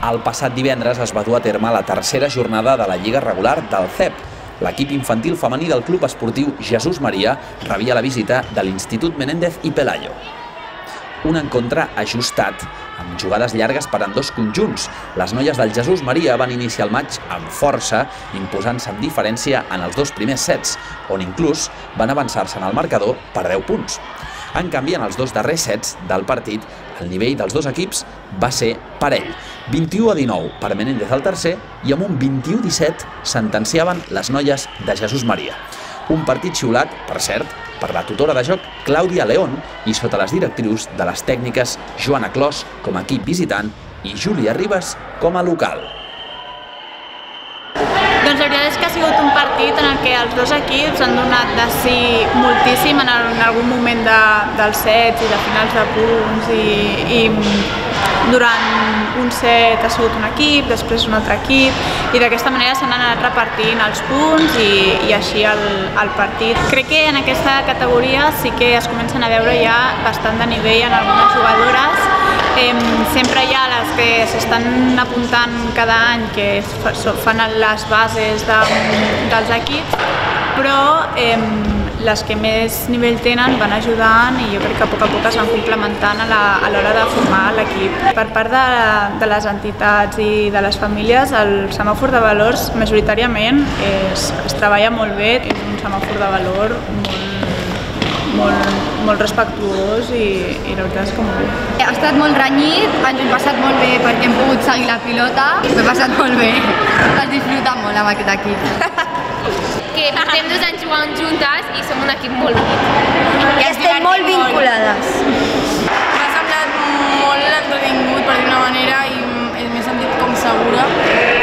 El passat divendres es va dur a terme la tercera jornada de la Lliga regular del CEP. L'equip infantil femení del Club Esportiu Jesús Maria rebia la visita de l'Institut Menéndez i Pelayo. Un encontre ajustat, amb jugades llargues per ambdós conjunts. Les noies del Jesús Maria van iniciar el maig amb força, imposant-se amb diferència en els dos primers sets, on inclús van avançar-se en el marcador per 10 punts. En canvi, en els dos darrers sets del partit, el nivell dels dos equips va ser parell. 21-19 per Menéndez al tercer i amb un 21-17 sentenciaven les noies de Jesús Maria. Un partit xiulat, per cert, per la tutora de joc Clàudia León i sota les directrius de les tècniques Joana Clos com a equip visitant i Júlia Ribas com a local. Doncs la veritat és que ha sigut un partit en el que els dos equips han donat de si moltíssim en algun moment dels sets i de finals de punts i durant un set ha sigut un equip, després un altre equip i d'aquesta manera s'han anat repartint els punts i així el partit. Crec que en aquesta categoria sí que es comencen a veure ja bastant de nivell en algunes jugadores. Sempre hi ha les que s'estan apuntant cada any, que fan les bases dels equips, però les que més nivell tenen van ajudant i jo crec que a poc es van complementant a l'hora de formar l'equip. Per part de les entitats i de les famílies, el semàfor de valors majoritàriament es treballa molt bé, és un semàfor de valor molt respectuós i la veritat és que molt bé. Ha estat molt renyit, ens ho hem passat molt bé perquè hem pogut seguir la pilota, m'ho he passat molt bé, has disfrutat molt amb aquest equip. Que portem 2 anys jugant juntes i som un equip molt unit. I estem molt vinculades. M'ha semblat molt entretingut per dir-ho d'una manera i m'he sentit com segura.